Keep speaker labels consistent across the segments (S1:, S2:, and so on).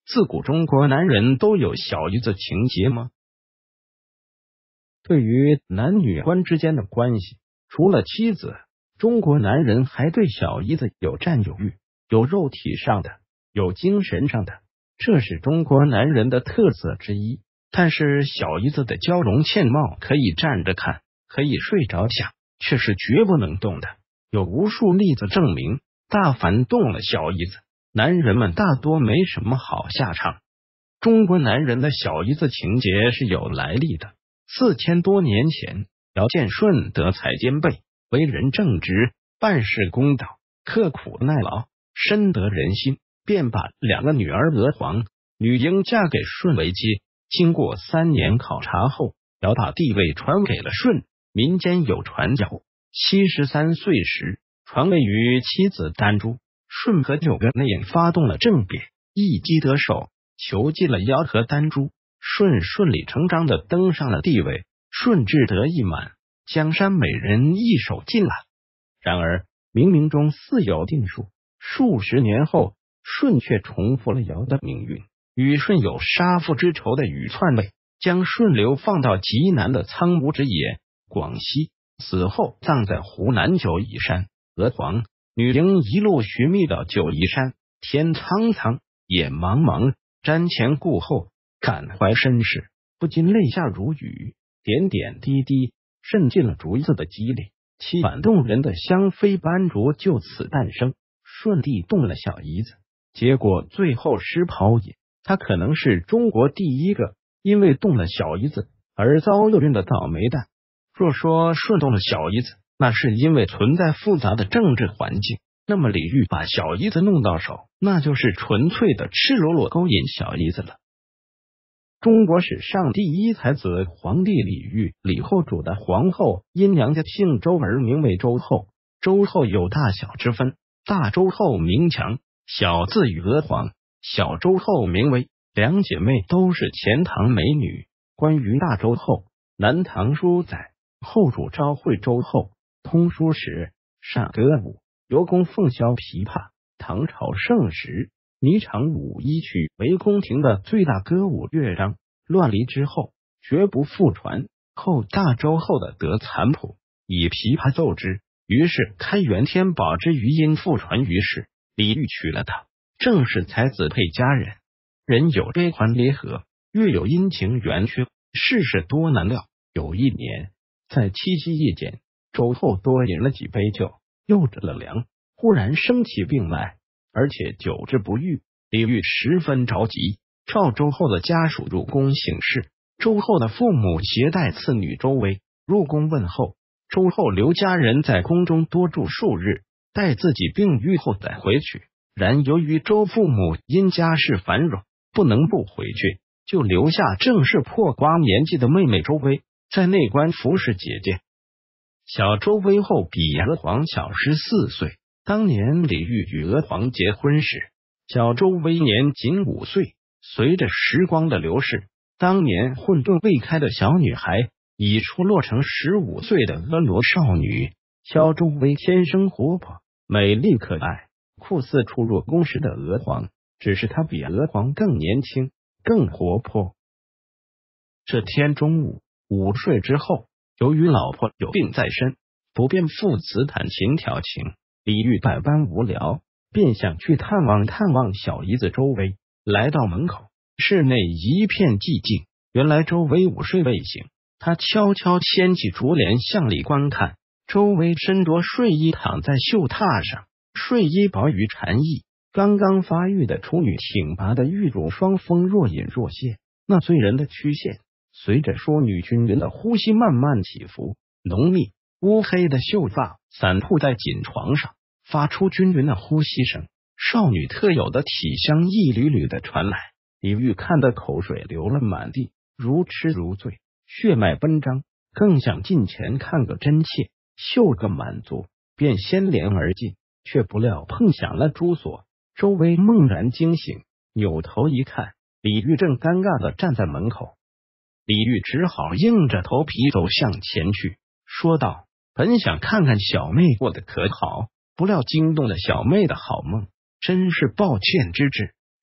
S1: 自古中国男人都有小姨子情节吗？对于男女关之间的关系，除了妻子，中国男人还对小姨子有占有欲，有肉体上的，有精神上的，这是中国男人的特色之一。但是小姨子的娇容倩貌可以站着看，可以睡着想，却是绝不能动的。有无数例子证明，大凡动了小姨子，男人们大多没什么好下场。中国男人的小姨子情节是有来历的。4000多年前，姚建顺德才兼备，为人正直，办事公道，刻苦耐劳，深得人心，便把2个女儿娥皇、女英嫁给舜为妻。经过3年考察后，姚把帝位传给了舜。民间有传谣，73岁时传位于妻子丹珠。舜和9个内应发动了政变，一击得手，囚禁了姚和丹珠。舜顺理成章的登上了帝位，舜志得意满，江山美人一手尽揽。然而冥冥中似有定数，数十年后，舜却重复了尧的命运。与舜有杀父之仇的禹篡位，将舜流放到极南的苍梧之野广西，死后葬在湖南九嶷山。娥皇、女英一路寻觅到九嶷山，天苍苍，野茫茫，瞻前顾后，感怀身世，不禁泪下如雨，点点滴滴渗进了竹子的肌里。凄婉动人的香妃斑竹就此诞生。舜帝动了小姨子，结果最后失抛也。他可能是中国第一个因为动了小姨子而遭厄运的倒霉蛋。若说舜动了小姨子，那是因为存在复杂的政治环境，那么李煜把小姨子弄到手，那就是纯粹的赤裸裸勾引小姨子了。中国史上第一才子皇帝李煜，李后主的皇后因娘家姓周而名为周后。周后有大小之分，大周后名强，小字与娥皇，小周后名为。2姐妹都是钱塘美女。关于大周后，南唐书载，后主召会周后，通书时善歌舞，尤供奉箫琵琶。唐朝盛时，霓裳舞一曲为宫廷的最大歌舞乐章，乱离之后绝不复传。后大周后的得残谱，以琵琶奏之，于是开元天宝之余音复传于世。李煜娶了她，正是才子配佳人。人有悲欢离合，月有阴晴圆缺，世事多难料。有一年，在七夕夜间，周后多饮了几杯酒，又着了凉，忽然生起病来，而且久治不愈。李煜十分着急，召周后的家属入宫请示。周后的父母携带次女周薇入宫问候。周后留家人在宫中多住数日，待自己病愈后再回去。然由于周父母因家事繁荣，不能不回去，就留下正是破瓜年纪的妹妹周薇在内官服侍姐姐。小周薇后比娥皇小14岁。当年李煜与娥皇结婚时，小周薇年仅5岁。随着时光的流逝，当年混沌未开的小女孩已出落成15岁的婀娜少女。小周薇天生活泼，美丽可爱，酷似初入宫时的娥皇，只是她比娥皇更年轻，更活泼。这天中午，午睡之后，由于老婆有病在身，不便父子弹琴调情，李煜百般无聊，便想去探望小姨子周薇。来到门口，室内一片寂静。原来周薇午睡未醒，他悄悄掀起竹帘向里观看。周薇身着睡衣躺在绣榻上，睡衣薄于蝉翼，刚刚发育的处女挺拔的玉乳双峰若隐若现，那醉人的曲线随着淑女均匀的呼吸慢慢起伏，浓密乌黑的秀发散铺在锦床上，发出均匀的呼吸声。少女特有的体香一缕缕的传来，李煜看得口水流了满地，如痴如醉，血脉奔张，更想近前看个真切，嗅个满足，便掀帘而进，却不料碰响了珠锁。周薇猛然惊醒，扭头一看，李煜正尴尬地站在门口。李煜只好硬着头皮走向前去，说道：“本想看看小妹过得可好，不料惊动了小妹的好梦，真是抱歉之至。”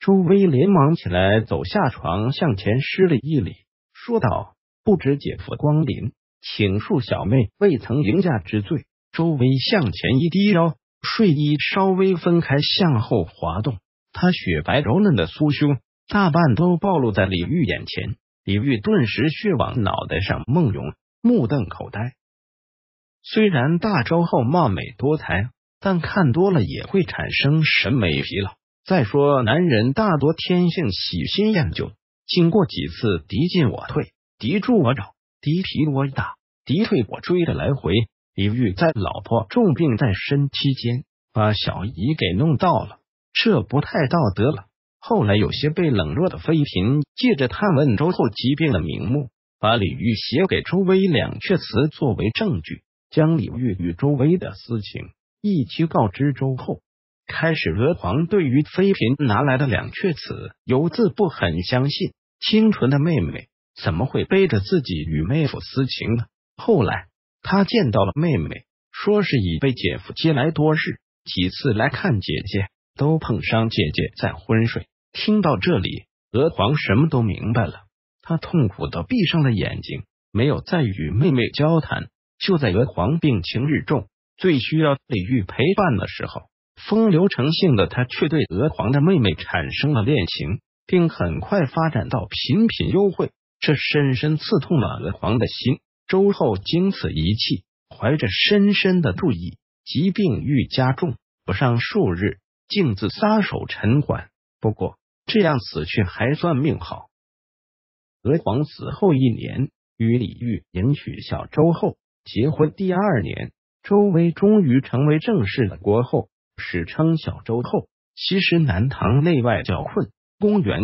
S1: 周威连忙起来，走下床，向前施了一礼，说道：“不知姐夫光临，请恕小妹未曾迎驾之罪。”周威向前一低腰，睡衣稍微分开，向后滑动，他雪白柔嫩的酥胸大半都暴露在李煜眼前。李煜顿时血往脑袋上梦涌，目瞪口呆。虽然大周后貌美多才，但看多了也会产生审美疲劳。再说男人大多天性喜新厌旧，经过几次敌进我退、敌驻我扰、敌疲我打、敌退我追的来回，李煜在老婆重病在身期间把小姨给弄到了，这不太道德了。后来有些被冷落的妃嫔借着探问周后疾病的名目，把李煜写给周威两阙词作为证据，将李煜与周威的私情一起告知周后。开始娥皇对于妃嫔拿来的两阙词犹自不很相信，清纯的妹妹怎么会背着自己与妹夫私情呢？后来他见到了妹妹，说是已被姐夫接来多日，几次来看姐姐都碰上姐姐在昏睡。听到这里，娥皇什么都明白了，他痛苦地闭上了眼睛，没有再与妹妹交谈。就在娥皇病情日重，最需要李煜陪伴的时候，风流成性的他却对娥皇的妹妹产生了恋情，并很快发展到频频幽会，这深深刺痛了娥皇的心。周后经此一气，怀着深深的妒意，疾病愈加重，不上数日，竟自撒手尘寰。不过这样死去还算命好。娥皇死后1年，与李煜迎娶小周后，结婚第2年，周威终于成为正式的国后，史称小周后。其实南唐内外交困，公元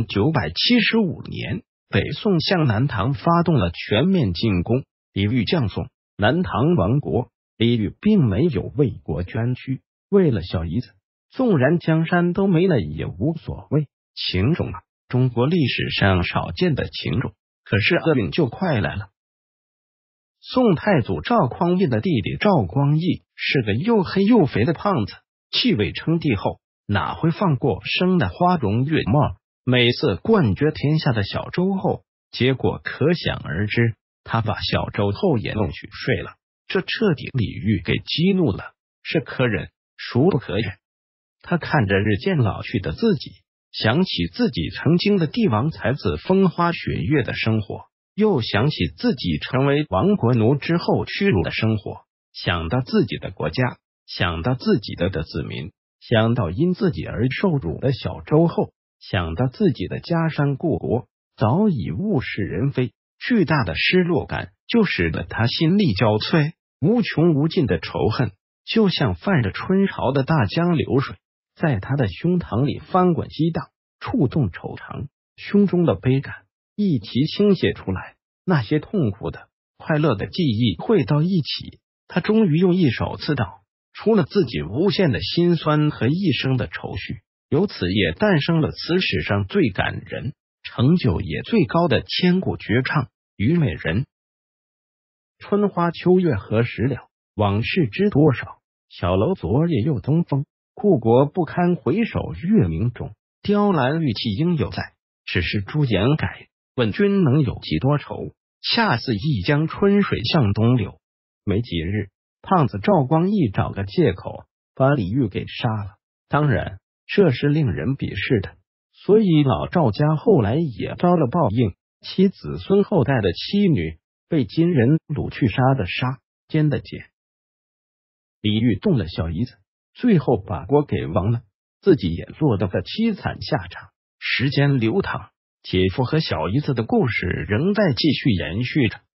S1: 975年，北宋向南唐发动了全面进攻，李煜降宋，南唐亡国。李煜并没有为国捐躯，为了小姨子，纵然江山都没了也无所谓。情种啊，中国历史上少见的情种，可是厄运就快来了。宋太祖赵匡胤的弟弟赵光义是个又黑又肥的胖子，继位称帝后哪会放过生的花容月貌，美色冠绝天下的小周后，结果可想而知，他把小周后也弄去睡了，这彻底李煜给激怒了，是可忍孰不可忍。他看着日渐老去的自己，想起自己曾经的帝王才子风花雪月的生活，又想起自己成为亡国奴之后屈辱的生活，想到自己的国家，想到自己的子民，想到因自己而受辱的小周后，想到自己的家山故国早已物是人非，巨大的失落感就使得他心力交瘁，无穷无尽的仇恨就像泛着春潮的大江流水，在他的胸膛里翻滚激荡，触动惆怅，胸中的悲感一齐倾泻出来，那些痛苦的、快乐的记忆汇到一起，他终于用一首词道出了自己无限的辛酸和一生的愁绪，由此也诞生了词史上最感人、成就也最高的千古绝唱《虞美人》。春花秋月何时了？往事知多少？小楼昨夜又东风，故国不堪回首月明中。雕栏玉砌应犹在，只是朱颜改。问君能有几多愁？恰似一江春水向东流。没几日，胖子赵光义找个借口把李煜给杀了。当然，这是令人鄙视的，所以老赵家后来也遭了报应，其子孙后代的妻女被金人掳去，杀的杀，奸的奸。李煜动了小姨子，最后把锅给忘了，自己也落得个凄惨下场。时间流淌，姐夫和小姨子的故事仍在继续延续着。